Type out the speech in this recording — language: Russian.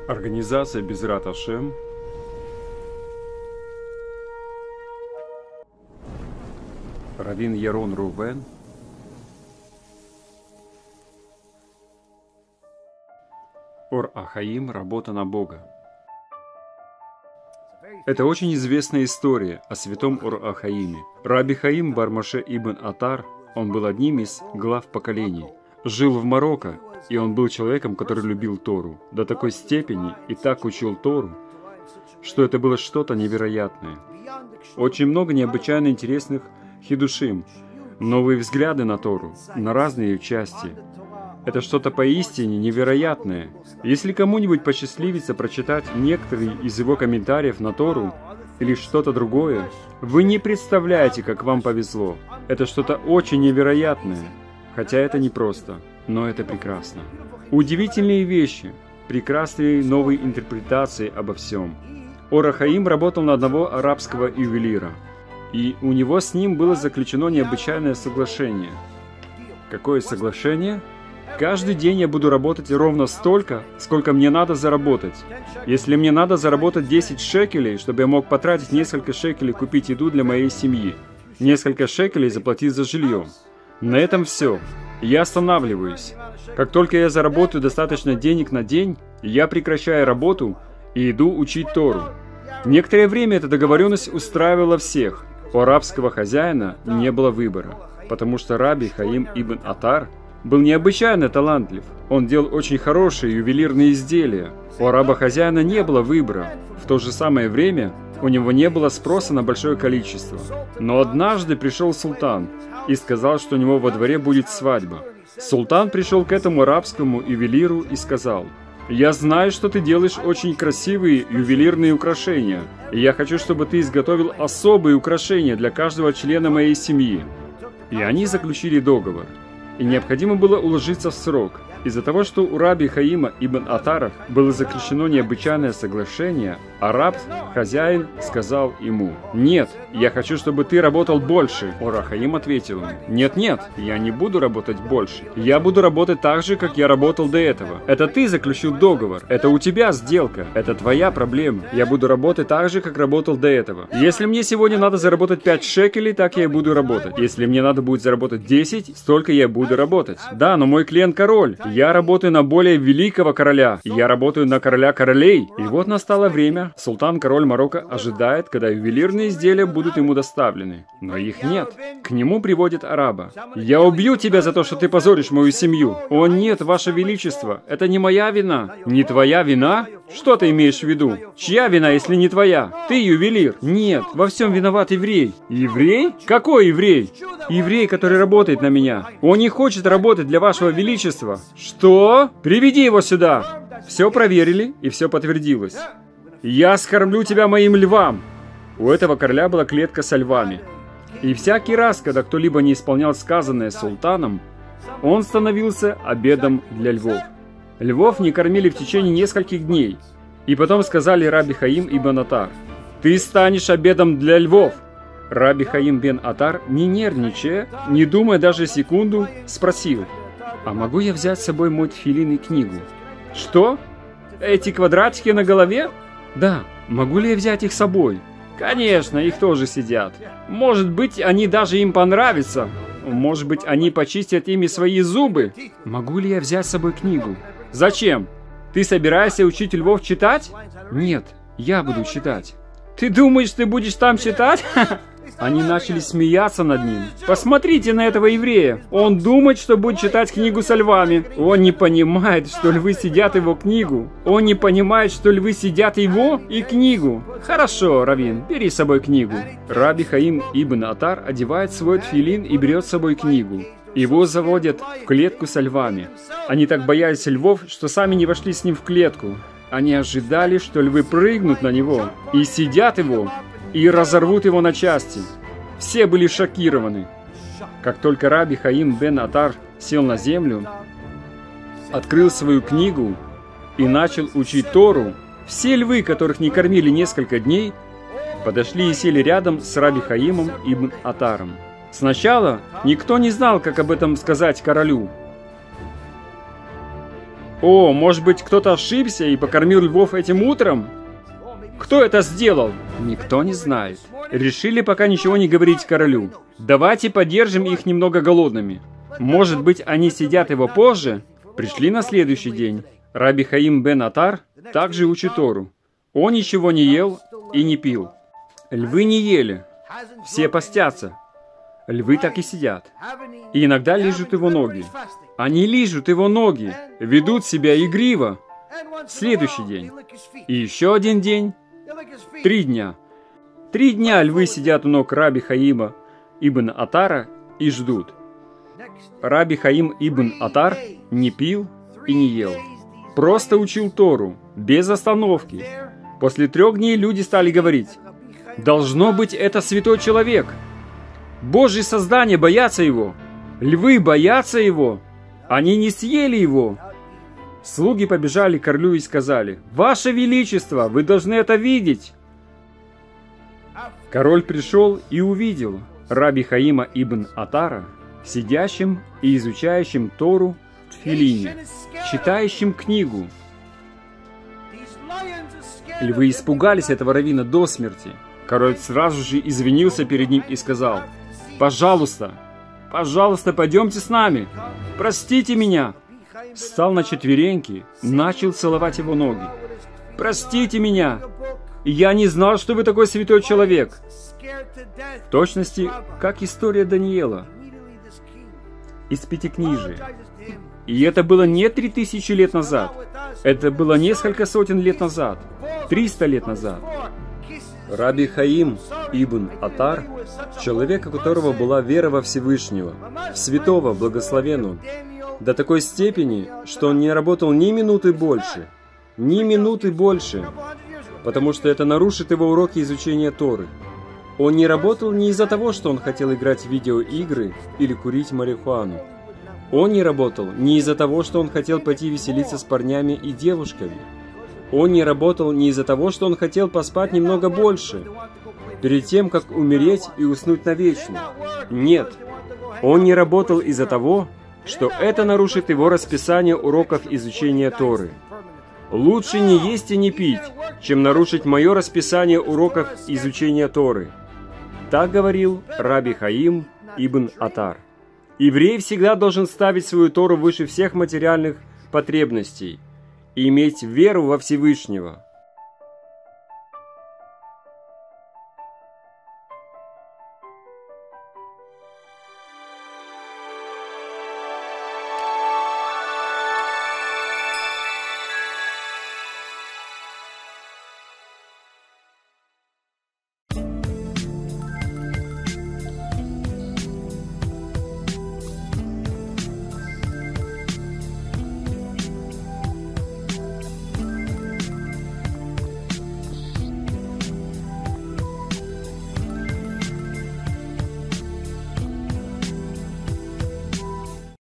Организация Безрат Ашем Равин Ярон Рувен Ор Ахаим. Работа на Бога. Это очень известная история о святом Ор Ахаиме. Раби Хаим бар Моше ибн Атар, он был одним из глав поколений. Жил в Марокко, и он был человеком, который любил Тору до такой степени и так учил Тору, что это было что-то невероятное. Очень много необычайно интересных хидушим, новые взгляды на Тору, на разные ее части. Это что-то поистине невероятное. Если кому-нибудь посчастливится прочитать некоторые из его комментариев на Тору или что-то другое, вы не представляете, как вам повезло. Это что-то очень невероятное. Хотя это непросто, но это прекрасно. Удивительные вещи, прекрасные новые интерпретации обо всем. Ор Ахаим работал на одного арабского ювелира, и у него с ним было заключено необычайное соглашение. Какое соглашение? Каждый день я буду работать ровно столько, сколько мне надо заработать. Если мне надо заработать 10 шекелей, чтобы я мог потратить несколько шекелей купить еду для моей семьи, несколько шекелей заплатить за жилье. На этом все. Я останавливаюсь. Как только я заработаю достаточно денег на день, я прекращаю работу и иду учить Тору. Некоторое время эта договоренность устраивала всех. У арабского хозяина не было выбора, потому что Раби Хаим ибн Атар был необычайно талантлив. Он делал очень хорошие ювелирные изделия. У араба-хозяина не было выбора. В то же самое время у него не было спроса на большое количество. Но однажды пришел султан и сказал, что у него во дворе будет свадьба. Султан пришел к этому арабскому ювелиру и сказал: «Я знаю, что ты делаешь очень красивые ювелирные украшения, и я хочу, чтобы ты изготовил особые украшения для каждого члена моей семьи». И они заключили договор. И необходимо было уложиться в срок. Из-за того, что у Раби Хаима ибн Атара было заключено необычайное соглашение, араб, хозяин, сказал ему: «Нет, я хочу, чтобы ты работал больше». Ор Хаим ответил ему: «Нет, я не буду работать больше. Я буду работать так же, как я работал до этого. Это ты заключил договор, это у тебя сделка, это твоя проблема. Я буду работать так же, как работал до этого. Если мне сегодня надо заработать 5 шекелей, так я и буду работать. Если мне надо будет заработать 10, столько я буду работать. Да, но мой клиент король. Я работаю на более великого короля. Я работаю на короля королей». И вот настало время. Султан-король Марокко ожидает, когда ювелирные изделия будут ему доставлены. Но их нет. К нему приводят араба. «Я убью тебя за то, что ты позоришь мою семью». «О нет, ваше величество, это не моя вина». «Не твоя вина? Что ты имеешь в виду? Чья вина, если не твоя? Ты ювелир». «Нет, во всем виноват еврей». «Еврей? Какой еврей?» «Еврей, который работает на меня. Он не хочет работать для вашего величества». «Что? Приведи его сюда!» Все проверили, и все подтвердилось. «Я скормлю тебя моим львам!» У этого короля была клетка со львами. И всякий раз, когда кто-либо не исполнял сказанное султаном, он становился обедом для львов. Львов не кормили в течение нескольких дней. И потом сказали Раби Хаим ибн Атар: «Ты станешь обедом для львов!» Раби Хаим бен Атар, не нервничая, не думая даже секунду, спросил: «А могу я взять с собой мой тфилин и книгу?» «Что? Эти квадратики на голове?» «Да. Могу ли я взять их с собой?» «Конечно, их тоже сидят. Может быть, они даже им понравятся. Может быть, они почистят ими свои зубы». «Могу ли я взять с собой книгу?» «Зачем? Ты собираешься учить львов читать?» «Нет, я буду читать». «Ты думаешь, ты будешь там читать?» Они начали смеяться над ним. «Посмотрите на этого еврея. Он думает, что будет читать книгу со львами. Он не понимает, что львы сидят его книгу. Он не понимает, что львы сидят его и книгу. Хорошо, Равин, бери с собой книгу». Раби Хаим ибн Атар одевает свой тфилин и берет с собой книгу. Его заводят в клетку со львами. Они так боялись львов, что сами не вошли с ним в клетку. Они ожидали, что львы прыгнут на него и съедят его, и разорвут его на части. Все были шокированы. Как только Раби Хаим бен Атар сел на землю, открыл свою книгу и начал учить Тору, все львы, которых не кормили несколько дней, подошли и сели рядом с Раби Хаимом ибн Атаром. Сначала никто не знал, как об этом сказать королю. О, может быть, кто-то ошибся и покормил львов этим утром? Кто это сделал? Никто не знает. Решили пока ничего не говорить королю. Давайте подержим их немного голодными. Может быть, они съедят его позже? Пришли на следующий день. Раби Хаим бен Атар также учит Тору. Он ничего не ел и не пил. Львы не ели. Все постятся. Львы так и сидят. И иногда лижут его ноги. Они лижут его ноги, ведут себя игриво. Следующий день. И еще один день. 3 дня. 3 дня львы сидят у ног Раби Хаима ибн Атара и ждут. Раби Хаим ибн Атар не пил и не ел. Просто учил Тору, без остановки. После 3 дней люди стали говорить: «Должно быть, это святой человек. Божьи создания боятся его. Львы боятся его. Они не съели его». Слуги побежали к королю и сказали: «Ваше Величество, вы должны это видеть». Король пришел и увидел Раби Хаима ибн Атара, сидящим и изучающим Тору в тфилине, читающим книгу. Львы испугались этого раввина до смерти. Король сразу же извинился перед ним и сказал: «Пожалуйста, пожалуйста, пойдемте с нами. Простите меня». Встал на четвереньки, начал целовать его ноги. «Простите меня. Я не знал, что вы такой святой человек». В точности, как история Даниила из Пятикнижия. И это было не 3000 лет назад. Это было несколько сотен лет назад. 300 лет назад. Раби Хаим ибн Атар, человек, у которого была вера во Всевышнего, в святого, благословен он, до такой степени, что он не работал ни минуты больше, потому что это нарушит его уроки изучения Торы. Он не работал не из-за того, что он хотел играть в видеоигры или курить марихуану. Он не работал не из-за того, что он хотел пойти веселиться с парнями и девушками. Он не работал не из-за того, что он хотел поспать немного больше, перед тем, как умереть и уснуть навечно. Нет, он не работал из-за того, что это нарушит его расписание уроков изучения Торы. Лучше не есть и не пить, чем нарушить мое расписание уроков изучения Торы. Так говорил Раби Хаим ибн Атар. Еврей всегда должен ставить свою Тору выше всех материальных потребностей и иметь веру во Всевышнего.